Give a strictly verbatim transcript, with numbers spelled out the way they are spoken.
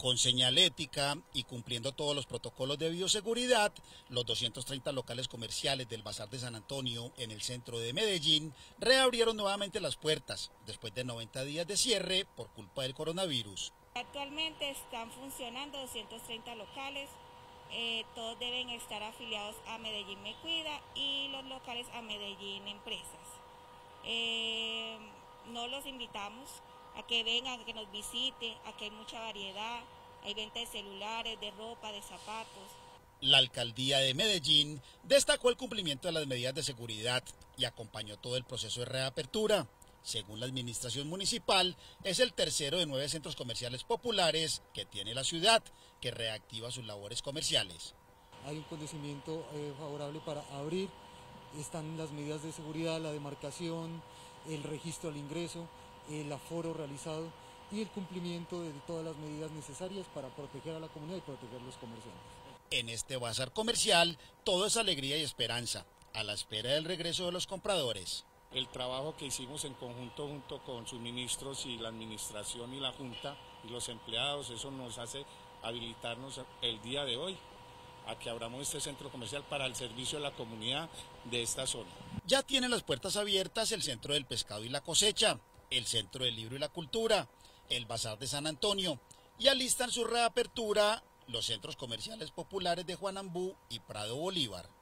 Con señalética y cumpliendo todos los protocolos de bioseguridad, los doscientos treinta locales comerciales del Bazar de San Antonio en el centro de Medellín reabrieron nuevamente las puertas después de noventa días de cierre por culpa del coronavirus. Actualmente están funcionando doscientos treinta locales, eh, todos deben estar afiliados a Medellín Me Cuida y los locales a Medellín Empresas. Eh, no los invitamos a que vengan, a que nos visiten, a que hay mucha variedad, hay venta de celulares, de ropa, de zapatos. La alcaldía de Medellín destacó el cumplimiento de las medidas de seguridad y acompañó todo el proceso de reapertura. Según la administración municipal, es el tercero de nueve centros comerciales populares que tiene la ciudad, que reactiva sus labores comerciales. Hay un conocimiento eh, favorable para abrir, están las medidas de seguridad, la demarcación, el registro al ingreso, el aforo realizado y el cumplimiento de todas las medidas necesarias para proteger a la comunidad y proteger los comerciantes. En este bazar comercial todo es alegría y esperanza, a la espera del regreso de los compradores. El trabajo que hicimos en conjunto junto con suministros y la administración y la junta y los empleados, eso nos hace habilitarnos el día de hoy a que abramos este centro comercial para el servicio de la comunidad de esta zona. Ya tienen las puertas abiertas el Centro del Pescado y la Cosecha, el Centro del Libro y la Cultura, el Bazar de San Antonio y alistan su reapertura los centros comerciales populares de Juan Ambú y Prado Bolívar.